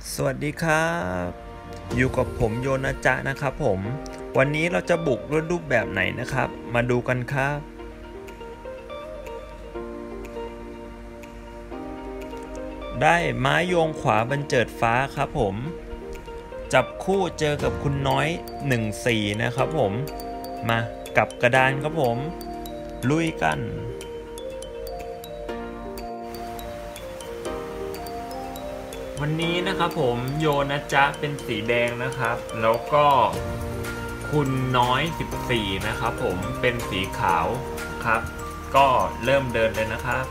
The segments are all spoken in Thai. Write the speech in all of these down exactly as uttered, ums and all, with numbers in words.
สวัสดีครับอยู่กับผมโยนะจ๊ะนะครับผมวันนี้เราจะบุกด้วยรูปแบบไหนนะครับมาดูกันครับได้ม้าโยงขวาบรรเจิดฟ้าครับผมจับคู่เจอกับคุณน้อยหนึ่งสี่นะครับผมมากับกระดานครับผมลุยกันวันนี้นะครับผมโยนะจ๊ะเป็นสีแดงนะครับแล้วก็คุณน้อยสิบสี่นะครับผมเป็นสีขาวครับก็เริ่มเดินเลยนะครับ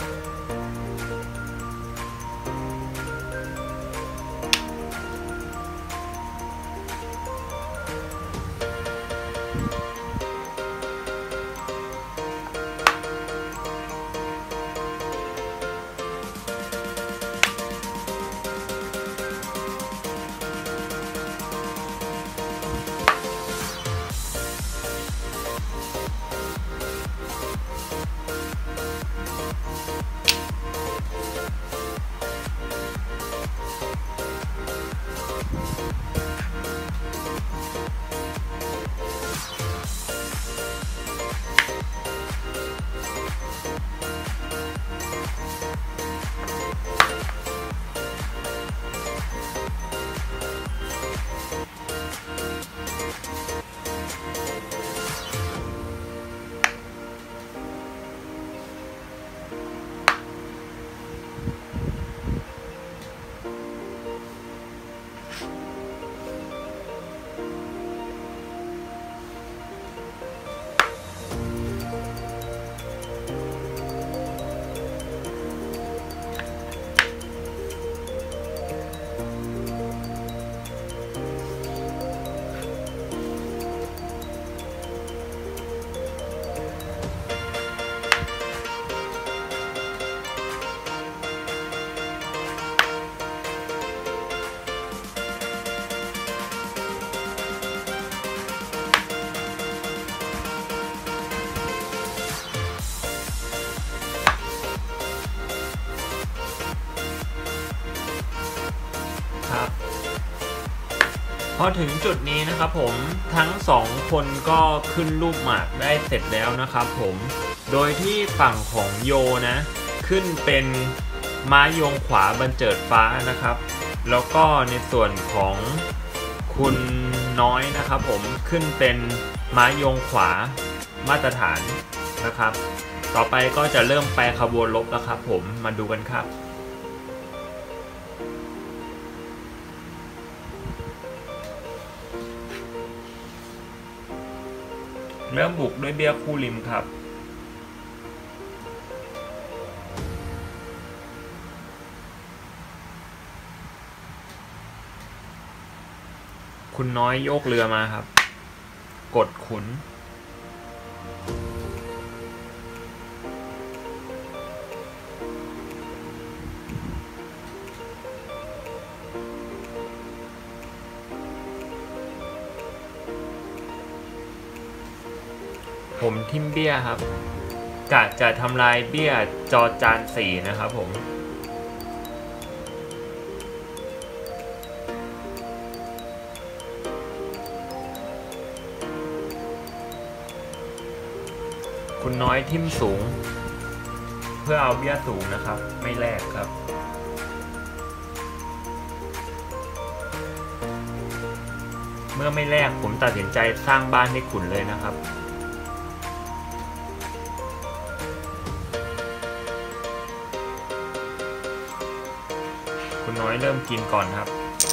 ครับพอถึงจุดนี้นะครับผมทั้งสองคนก็ขึ้นรูปหมากได้เสร็จแล้วนะครับผมโดยที่ฝั่งของโยนะขึ้นเป็นม้าโยงขวาบรรเจิดฟ้านะครับแล้วก็ในส่วนของคุณน้อยนะครับผมขึ้นเป็นม้าโยงขวามาตรฐานนะครับต่อไปก็จะเริ่มแปลขบวนลบแล้วครับผมมาดูกันครับเริ่มบุกด้วยเบี้ยคู่ริมครับคุณน้อยโยกเรือมาครับกดขุนผมทิมเบี้ยครับกะจะทำลายเบี้ยจอจานสี่นะครับผมคุณน้อยทิมสูงเพื่อเอาเบี้ยสูงนะครับไม่แลกครับเมื่อไม่แลกผมตัดสินใจสร้างบ้านให้ขุนเลยนะครับคุณน้อยเริ่มกินก่อนครับ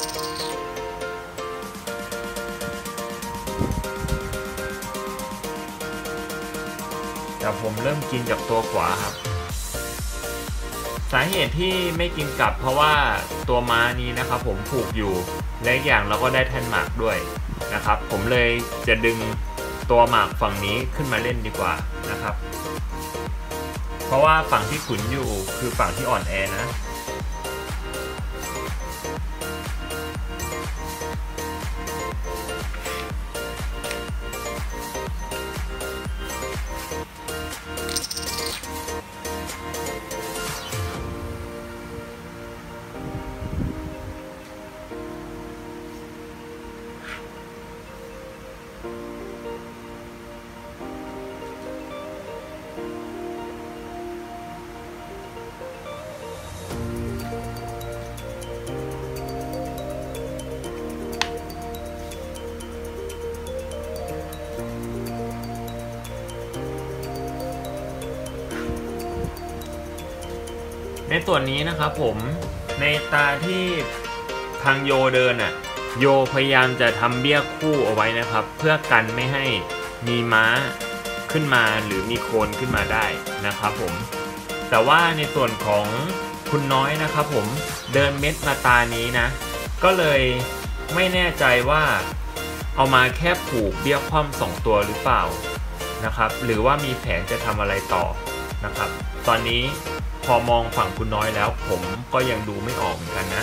แต่ผมเริ่มกินจากตัวขวาครับสาเหตุที่ไม่กินกลับเพราะว่าตัวม้านี้นะครับผมผูกอยู่และอีกอย่างเราก็ได้แท่นหมากด้วยนะครับผมเลยจะดึงตัวหมากฝั่งนี้ขึ้นมาเล่นดีกว่านะครับเพราะว่าฝั่งที่ขุนอยู่คือฝั่งที่อ่อนแอนะส่วนนี้นะครับผมในตาที่ทางโยเดินอ่ะโยพยายามจะทำเบี้ยคู่เอาไว้นะครับเพื่อกันไม่ให้มีม้าขึ้นมาหรือมีโคลนขึ้นมาได้นะครับผมแต่ว่าในส่วนของคุณน้อยนะครับผมเดินเม็ดมาตานี้นะก็เลยไม่แน่ใจว่าเอามาแค่ผูกเบี้ยคว่ำสองตัวหรือเปล่านะครับหรือว่ามีแผนจะทำอะไรต่อนะครับตอนนี้พอมองฝั่งคุณน้อยแล้วผมก็ยังดูไม่ออกเหมือนกันนะ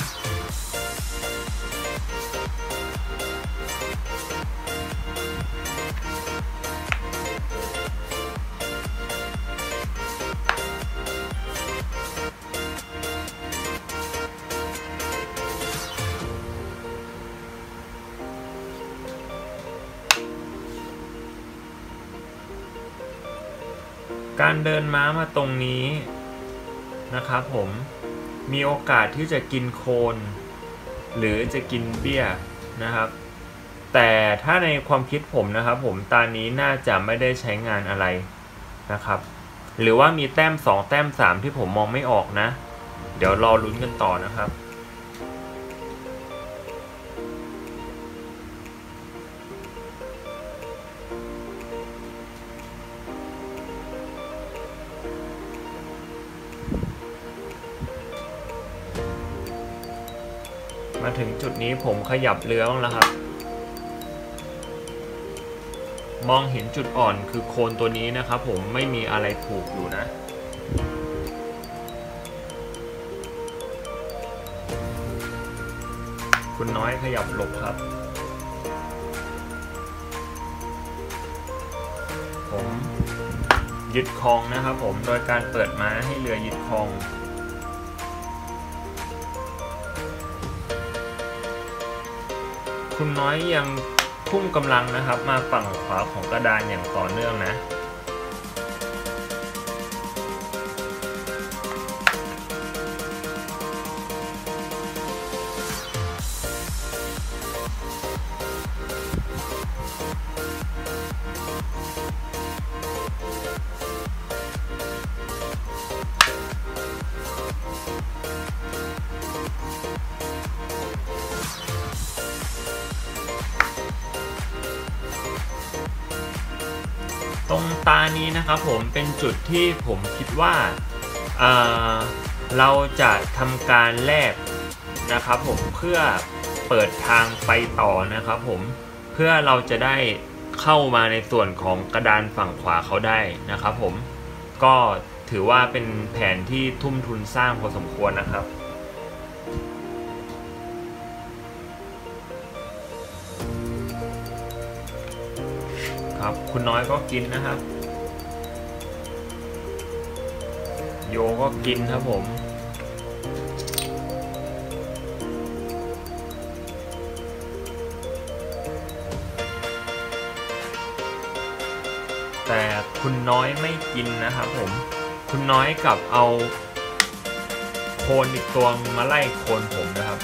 การเดินม้ามาตรงนี้นะครับผมมีโอกาสที่จะกินโคนหรือจะกินเบี้ยนะครับแต่ถ้าในความคิดผมนะครับผมตานี้น่าจะไม่ได้ใช้งานอะไรนะครับหรือว่ามีแต้มสองแต้มสามที่ผมมองไม่ออกนะเดี๋ยวรอลุ้นกันต่อนะครับมาถึงจุดนี้ผมขยับเรือบ้างแล้วครับมองเห็นจุดอ่อนคือโคนตัวนี้นะครับผมไม่มีอะไรผูกอยู่นะคุณน้อยขยับหลบครับผมยึดคลองนะครับผมโดยการเปิดม้าให้เรือยึดคลองคุณน้อยยังทุ่มกำลังนะครับมาฝั่งขวาของกระดานอย่างต่อเนื่องนะตรงตานี้นะครับผมเป็นจุดที่ผมคิดว่าเอ่อเราจะทำการแลกนะครับผมเพื่อเปิดทางไปต่อนะครับผมเพื่อเราจะได้เข้ามาในส่วนของกระดานฝั่งขวาเขาได้นะครับผมก็ถือว่าเป็นแผนที่ทุ่มทุนสร้างพอสมควรนะครับครับคุณน้อยก็กินนะครับโยก็กินครับผมแต่คุณน้อยไม่กินนะครับผมคุณน้อยกับเอาโคนอีกตัวมาไล่โคนผมนะครับ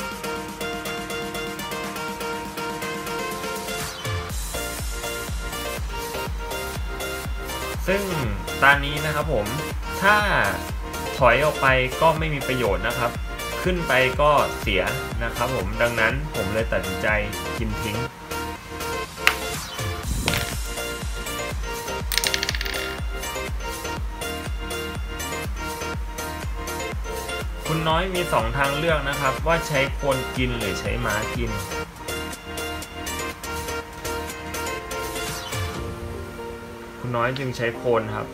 ซึ่งตอนนี้นะครับผมถ้าถอยออกไปก็ไม่มีประโยชน์นะครับขึ้นไปก็เสียนะครับผมดังนั้นผมเลยตัดสินใจกินทิ้งคุณน้อยมีสองทางเลือกนะครับว่าใช้โคนกินหรือใช้ม้ากินคุณน้อยจึงใช้โคนครับ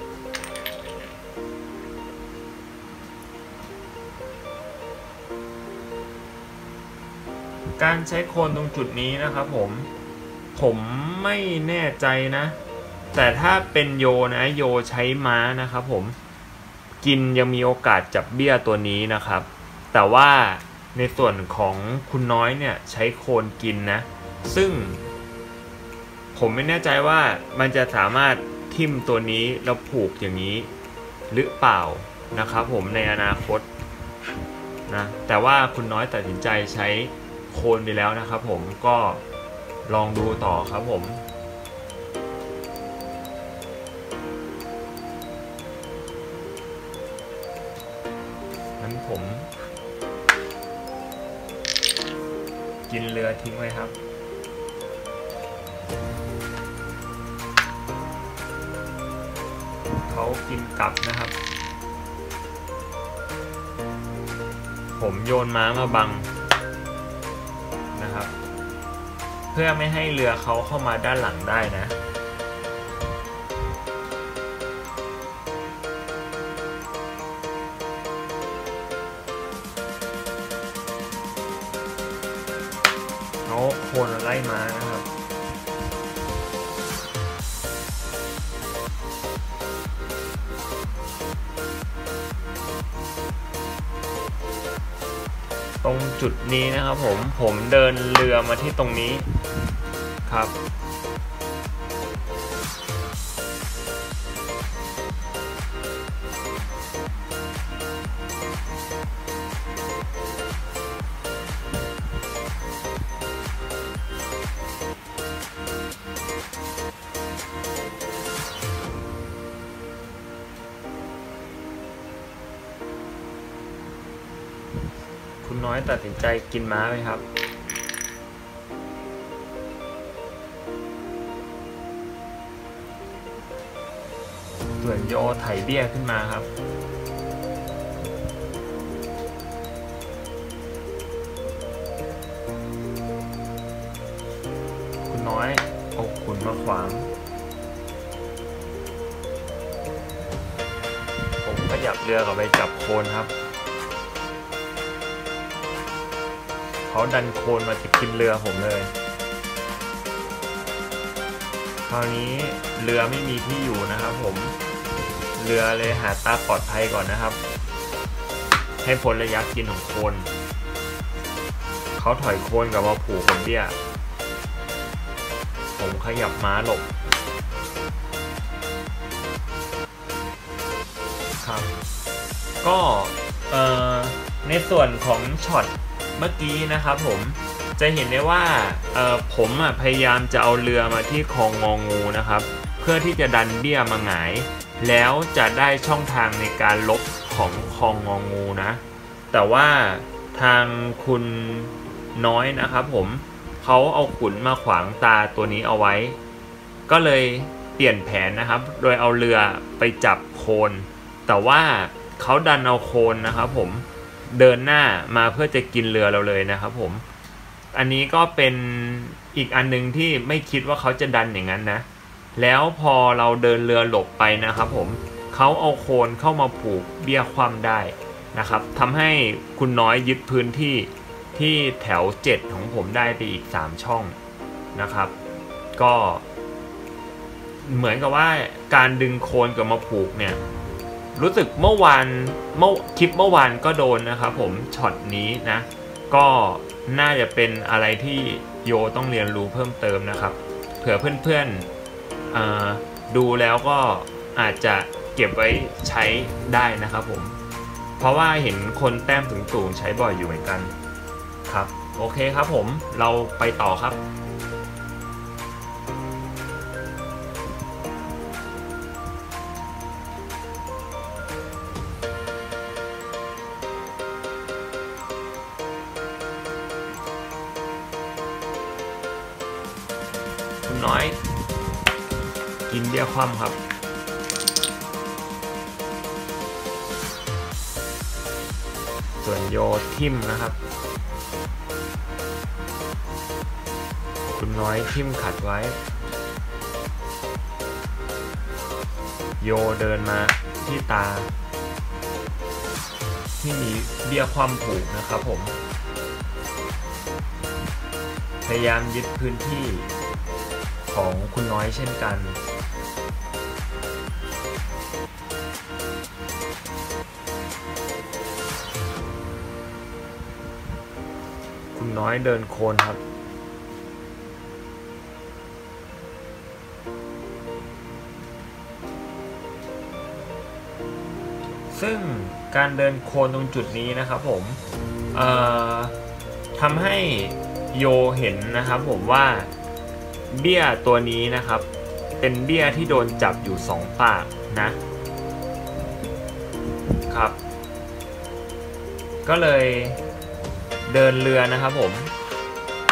การใช้โคนตรงจุดนี้นะครับผมผมไม่แน่ใจนะแต่ถ้าเป็นโยนะโยใช้ม้านะครับผมกินยังมีโอกาสจับเบี้ยตัวนี้นะครับแต่ว่าในส่วนของคุณน้อยเนี่ยใช้โคนกินนะซึ่งผมไม่แน่ใจว่ามันจะสามารถทิ่มตัวนี้แล้วผูกอย่างนี้หรือเปล่านะครับผมในอนาคตนะแต่ว่าคุณน้อยตัดสินใจใช้โคนไปแล้วนะครับผมก็ลองดูต่อครับผมกินเรือทิ้งไว้ครับเขากินกลับนะครับผมโยนม้ามาบังนะครับเพื่อไม่ให้เรือเขาเข้ามาด้านหลังได้นะเขาโค่นไล่ม้านะครับตรงจุดนี้นะครับผมผมเดินเรือมาที่ตรงนี้ครับคุณน้อยตัดสินใจกินม้าไหมครับส่วนโยไถเบี้ยขึ้นมาครับคุณน้อยเอาขุนมาขวางผมก็หยับเรือกลับไปจับโคนครับเขาดันโคนมาติดกินเรือผมเลยคราวนี้เรือไม่มีที่อยู่นะครับผมเรือเลยหาตาปลอดภัยก่อนนะครับให้พ้นระยะกินของโคนเขาถอยโคนกลับมาผูกผมเบี้ยผมขยับม้าหลบครับก็เอ่อในส่วนของช็อตเมื่อกี้นะครับผมจะเห็นได้ว่าเอ่อผมอ่ะพยายามจะเอาเรือมาที่คลองงองูนะครับเพื่อที่จะดันเบี้ยมาหงายแล้วจะได้ช่องทางในการลบของคลองงองูนะแต่ว่าทางคุณน้อยนะครับผมเขาเอาขุนมาขวางตาตัวนี้เอาไว้ก็เลยเปลี่ยนแผนนะครับโดยเอาเรือไปจับโคนแต่ว่าเขาดันเอาโคนนะครับผมเดินหน้ามาเพื่อจะกินเรือเราเลยนะครับผมอันนี้ก็เป็นอีกอันนึงที่ไม่คิดว่าเขาจะดันอย่างนั้นนะแล้วพอเราเดินเรือหลบไปนะครับผมเขาเอาโคนเข้ามาผูกเบี้ยคว่ำได้นะครับทำให้คุณน้อยยึดพื้นที่ที่แถวเจ็ดของผมได้ไปอีกสามช่องนะครับก็เหมือนกับว่าการดึงโคนกลับมาผูกเนี่ยรู้สึกเมื่อวานเมื่อคลิปเมื่อวานก็โดนนะครับผมช็อตนี้นะก็น่าจะเป็นอะไรที่โยต้องเรียนรู้เพิ่มเติมนะครับเผื่อเพื่อนๆดูแล้วก็อาจจะเก็บไว้ใช้ได้นะครับผมเพราะว่าเห็นคนแต้มสูงๆใช้บ่อยอยู่เหมือนกันครับโอเคครับผมเราไปต่อครับน้อยกินเบี้ยคว่ำครับส่วนโยทิ่มนะครับคุณน้อยทิ่มขัดไว้โยเดินมาที่ตาที่มีเบี้ยคว่ำผูกนะครับผมพยายามยึดพื้นที่ของคุณน้อยเช่นกันคุณน้อยเดินโคนครับซึ่งการเดินโคนตรงจุดนี้นะครับผมเอ่อทำให้โยเห็นนะครับผมว่าเบี้ยตัวนี้นะครับเป็นเบี้ยที่โดนจับอยู่สองปากนะครับก็เลยเดินเรือนะครับผม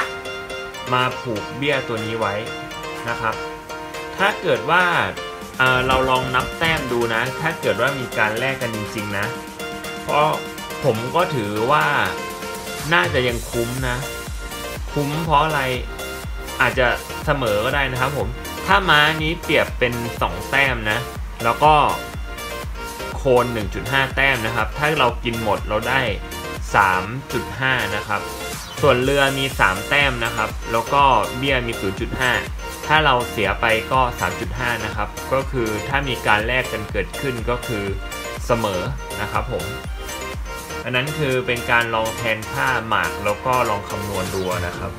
มาผูกเบี้ยตัวนี้ไว้นะครับถ้าเกิดว่า เ, เราลองนับแต้มดูนะถ้าเกิดว่ามีการแลกกันจริงๆนะเพราะผมก็ถือว่าน่าจะยังคุ้มนะคุ้มเพราะอะไรอาจจะเสมอก็ได้นะครับผมถ้าม้านี้เปรียบเป็นสองแต้มนะแล้วก็โคน หนึ่งจุดห้า แต้มนะครับถ้าเรากินหมดเราได้ สามจุดห้า นะครับส่วนเรือมีสามแต้มนะครับแล้วก็เบี้ยมี ศูนย์จุดห้า ถ้าเราเสียไปก็ สามจุดห้า นะครับก็คือถ้ามีการแลกกันเกิดขึ้นก็คือเสมอนะครับผมอันนั้นคือเป็นการลองแทนค่าหมากแล้วก็ลองคำนวณดูนะครับ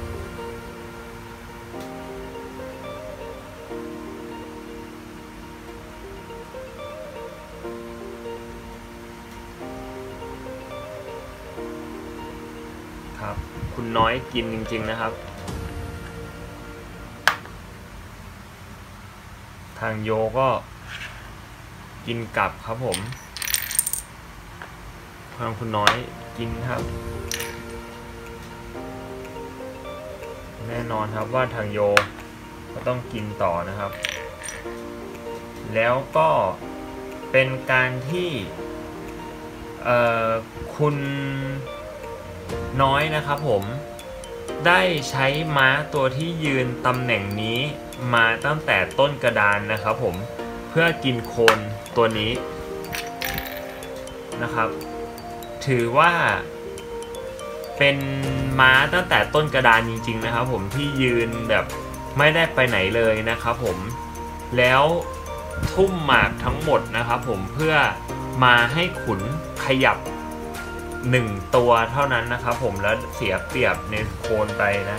ครับคุณน้อยกินจริงๆนะครับทางโยก็กินกลับครับผมทางคุณน้อยกินครับแน่นอนครับว่าทางโยก็ต้องกินต่อนะครับแล้วก็เป็นการที่เอ่อคุณน้อยนะครับผมได้ใช้ม้าตัวที่ยืนตำแหน่งนี้มาตั้งแต่ต้นกระดานนะครับผมเพื่อกินโคนตัวนี้นะครับถือว่าเป็นม้าตั้งแต่ต้นกระดานจริงๆนะครับผมที่ยืนแบบไม่ได้ไปไหนเลยนะครับผมแล้วทุ่มหมากทั้งหมดนะครับผมเพื่อมาให้ขุนขยับหนึ่งตัวเท่านั้นนะครับผมแล้วเสียเปรียบในโคนไปนะ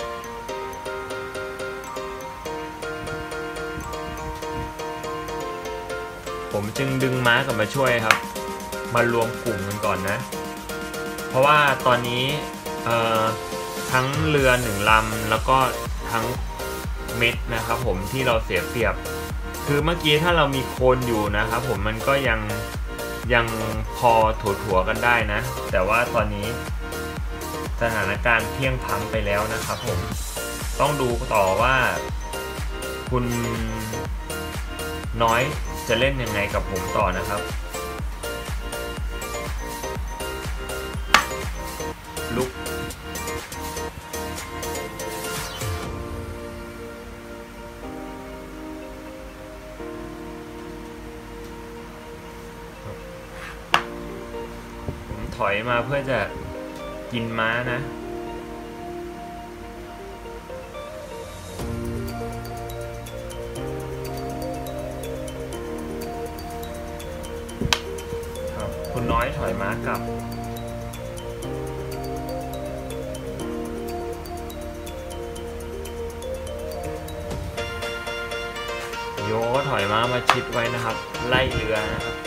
ผมจึงดึงม้ากลับมาช่วยครับมารวมกลุ่มกันก่อนนะเพราะว่าตอนนี้เอ่อทั้งเรือหนึ่งลำแล้วก็ทั้งเม็ดนะครับผมที่เราเสียเปรียบคือเมื่อกี้ถ้าเรามีโคนอยู่นะครับผมมันก็ยังยังพอถั่วๆกันได้นะแต่ว่าตอนนี้สถานการณ์เพียงพล้ำไปแล้วนะครับผมต้องดูต่อว่าคุณน้อยจะเล่นยังไงกับผมต่อนะครับลุกผมถอยมาเพื่อจะกินม้านะคุณน้อยถอยม้ากลับโยก็ถอยม้ามาชิดไว้นะครับไล่เรือนะครับ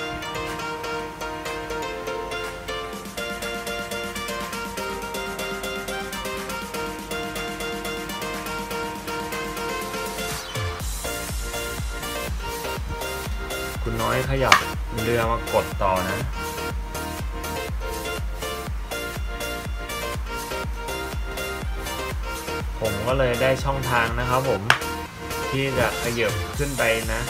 คุณน้อยขยับเรือมากดต่อนะผมก็เลยได้ช่องทางนะครับผมที่จะขยับขึ้นไปนะ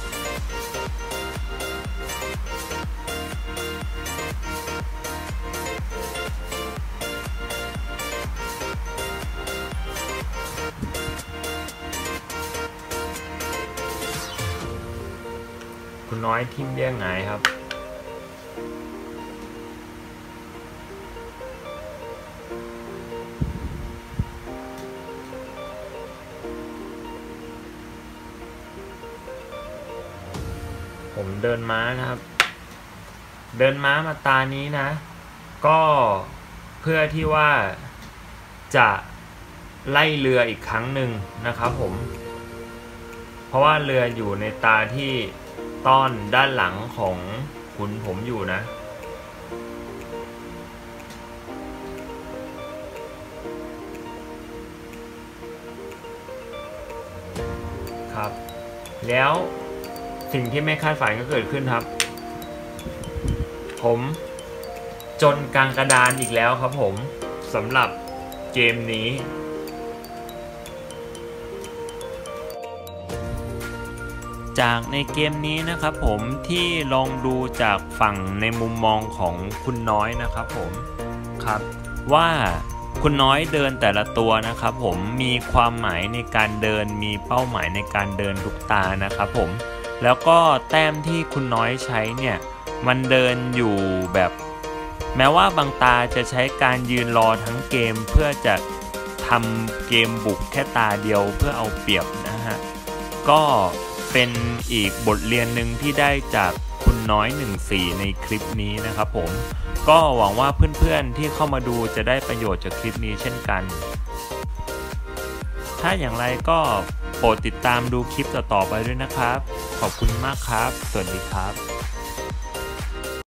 คุณน้อยทิ่มแย่งไงครับผมเดินม้านะครับเดินม้ามาตานี้นะก็เพื่อที่ว่าจะไล่เรืออีกครั้งหนึ่งนะครับผมเพราะว่าเรืออยู่ในตาที่ต้อนด้านหลังของขุนผมอยู่นะครับแล้วสิ่งที่ไม่คาดฝันก็เกิดขึ้นครับผมจนกลางกระดานอีกแล้วครับผมสำหรับเกมนี้จากในเกมนี้นะครับผมที่ลองดูจากฝั่งในมุมมองของคุณน้อยนะครับผมครับว่าคุณน้อยเดินแต่ละตัวนะครับผมมีความหมายในการเดินมีเป้าหมายในการเดินทุกตานะครับผมแล้วก็แต้มที่คุณน้อยใช้เนี่ยมันเดินอยู่แบบแม้ว่าบางตาจะใช้การยืนรอทั้งเกมเพื่อจะทำเกมบุกแค่ตาเดียวเพื่อเอาเปรียบนะฮะก็เป็นอีกบทเรียนหนึ่งที่ได้จากคุณน้อยหนึ่งสี่ในคลิปนี้นะครับผมก็หวังว่าเพื่อนๆที่เข้ามาดูจะได้ประโยชน์จากคลิปนี้เช่นกันถ้าอย่างไรก็โปรดติดตามดูคลิปต่อๆไปด้วยนะครับขอบคุณมากครับสวัสดีครับ